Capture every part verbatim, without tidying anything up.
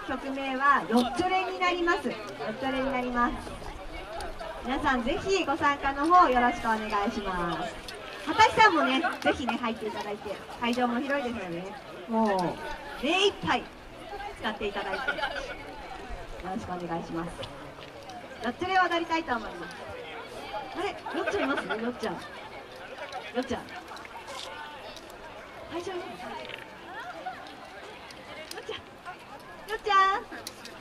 曲名はよっちょれになります。よっちょれになります。皆さんぜひご参加の方よろしくお願いします。畑さんもね、ぜひね入っていただいて、会場も広いですのでね、もう目いっぱい使っていただいてよろしくお願いします。よっちょれを踊りたいと思います。あれ、よっちゃんいます？よっちゃん。よっちゃん。会場に。よっちゃん。よっちゃん。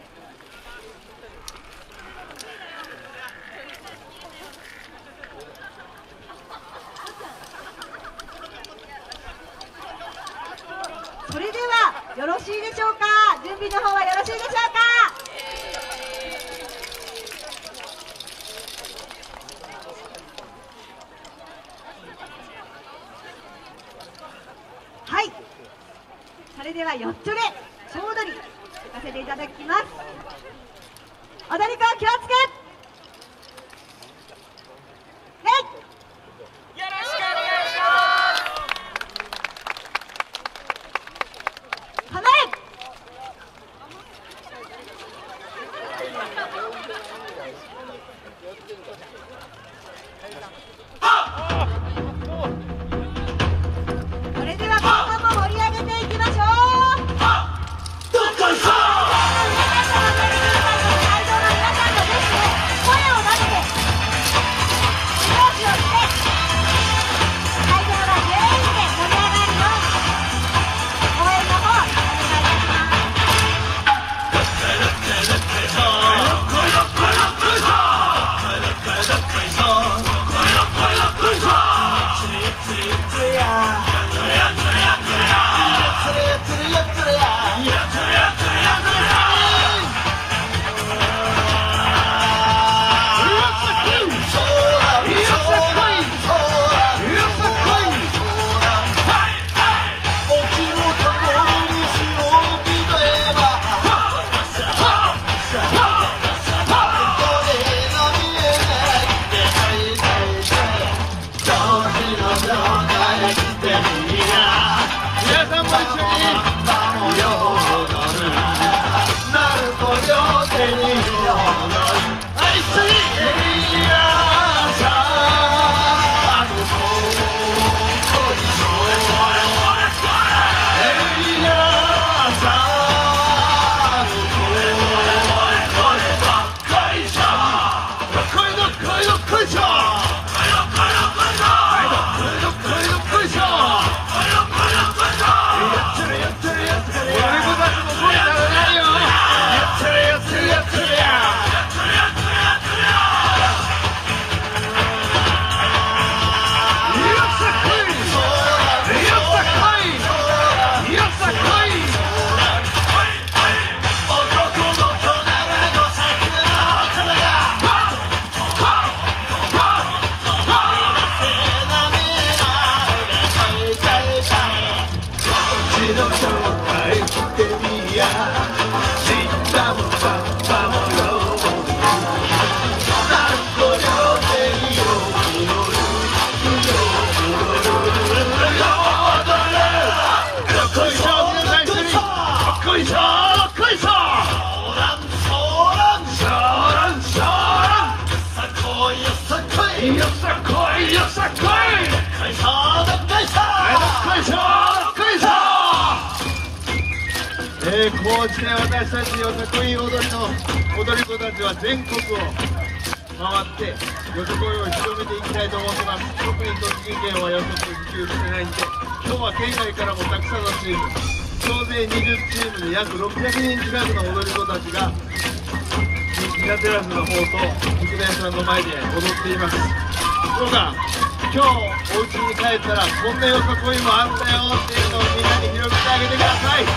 それではよろしいでしょうか。準備の方はよろしいでしょうか。はい、それではよっちょれ小踊り行かせていただきます。踊り子気をつけ。それでは後半も盛り上げていきましょう。どっこいしょー。会場の皆さんとぜひ声を出して拍子をして会場が全員で盛り上がるように応援の方お願いいたします。 えー、こうして私たちよさこい踊りの踊り子たちは全国を回ってよさこいを広めていきたいと思ってます。特に栃木県はよさこい普及してないんで、今日は県外からもたくさんのチーム、総勢にじゅうチームで約ろっぴゃくにん近くの踊り子たちがギガテラスの方と菊田屋さんの前で踊っています。どうか今日お家に帰ったらこんなよさこいもあったよっていうのをみんなに広めてあげてください。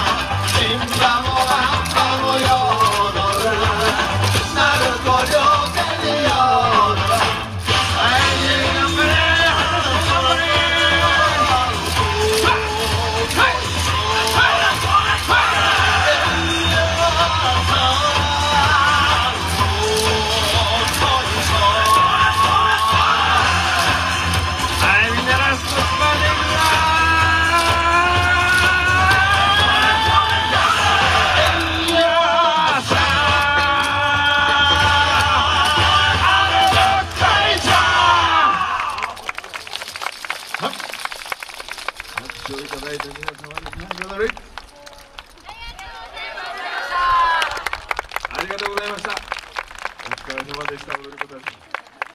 鳴子両視聴いただいた皆様に感謝の礼。ありがとうございました。お疲れ様でした。踊り子たち。